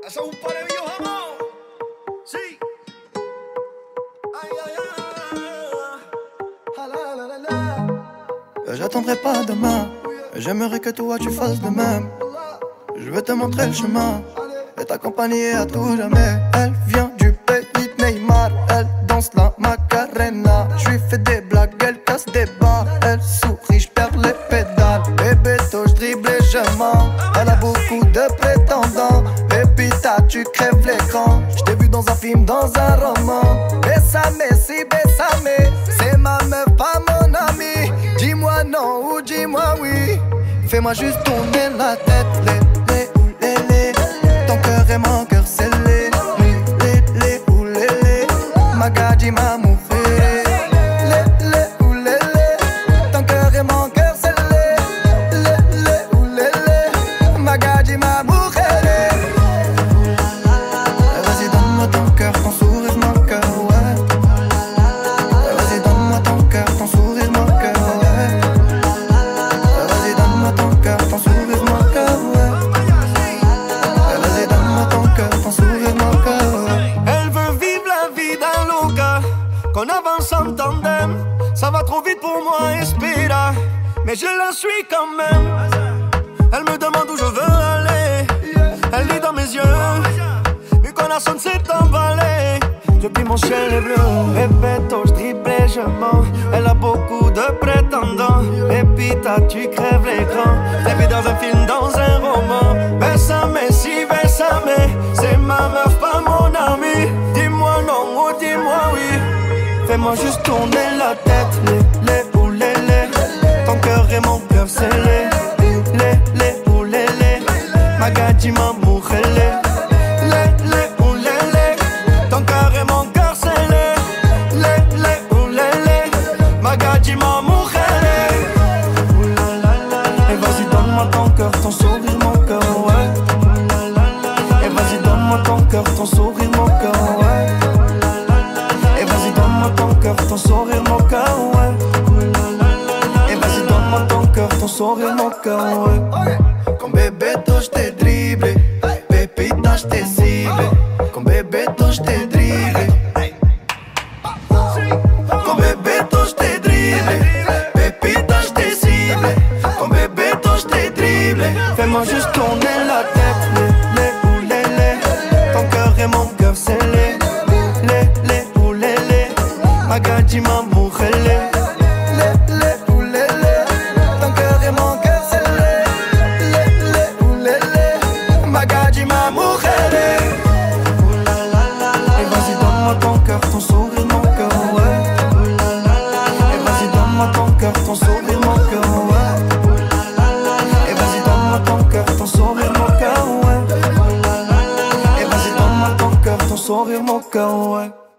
Eso es un parevillo jamón. Sí. Ay, ay, ay. La, la, la, la. J'attendrai pas demain, j'aimerais que toi tu fasses de même. Je vais te montrer le chemin et t'accompagner à tout jamais. Elle vient du pays de Neymar, elle danse la Macarena. Je lui fais des blagues, elle casse des barres, elle sourit, je perds les pédales. Bébé, je dribble et je mens. Elle a beaucoup de prétendants. Pépita, tu crèves l'écran. Je t'ai vu dans un film, dans un roman. Bésame, si bésame, c'est ma meuf, pas mon ami. Dis-moi non ou dis-moi oui. Fais-moi juste tourner la tête. Lé, ou lé. Ton cœur et mon cœur scellé. Lé, ou lé. Magadji ma mujer. Lé, ou lé. Ton cœur et mon cœur scellé. Lé, ou lé. Magadji ma mujer. Vas-y donne-moi ton cœur, ton sourire, mon cœur, ouais. Vas-y donne-moi ton cœur, ton sourire, mon cœur, ouais. Vas-y donne-moi ton cœur, ton sourire, mon cœur, ouais. Vas-y donne-moi ton cœur, ton sourire, mon cœur, ouais. Elle veut vivre la vida loca, qu'on avance en tandem. Ça va trop vite pour moi, Espera, mais je la suis quand même. Elle me demande où je veux aller. Elle lit dans mes yeux, mi corazón s'est emballé. Depuis mon ciel est bleu. Répéto, je dribble et je mens. Elle a beaucoup de prétendants. Pépita, tu crèves l'écran. T'es vu dans un film, dans un roman. Bésame, si bésame, c'est ma meuf, pas mon ami. Dis-moi non ou dis-moi oui. Fais-moi juste tourner la tête. Lé, ou lé. Ton cœur et mon cœur scellé. Lé, ou lé. Magadji ma mujer. Lé, ou lé. Ton cœur et mon cœur scellé. Lé, ou lé. Magadji ma mujer. Et vas-y donne-moi ton cœur, ton sourire, mon cœur, ouais. Et vas-y donne-moi ton cœur, ton sourire, mon cœur, ouais. Et vas-y donne-moi ton cœur, ton sourire, mon cœur, ouais. Et vas-y donne-moi ton cœur, ton sourire, mon cœur, ouais. Con Bebeto je t'ai dribblé, Pépita je t'ai ciblé. Con Bebeto je t'ai dribblé. Con Bebeto je t'ai dribblé, Pépita je t'ai ciblé. Con Bebeto je t'ai dribblé. Fais-moi juste tourner la tête. Lé, ou lé. Ton cœur et mon cœur scellé. Lé, ou lé. Magadji ma mujer. Lé, ou lé. Ton cœur et mon cœur scellé. Lé, ou lé. Magadji ma mujer. Et vas-y donne-moi ton cœur, ton sourire, mon cœur, ouais. Et vas-y donne-moi ton cœur, ton sourire, mon cœur, ouais. Et vas-y donne-moi ton cœur, ton sourire, mon cœur, ouais. Et vas-y donne-moi ton cœur, ton sourire, mon cœur, ouais.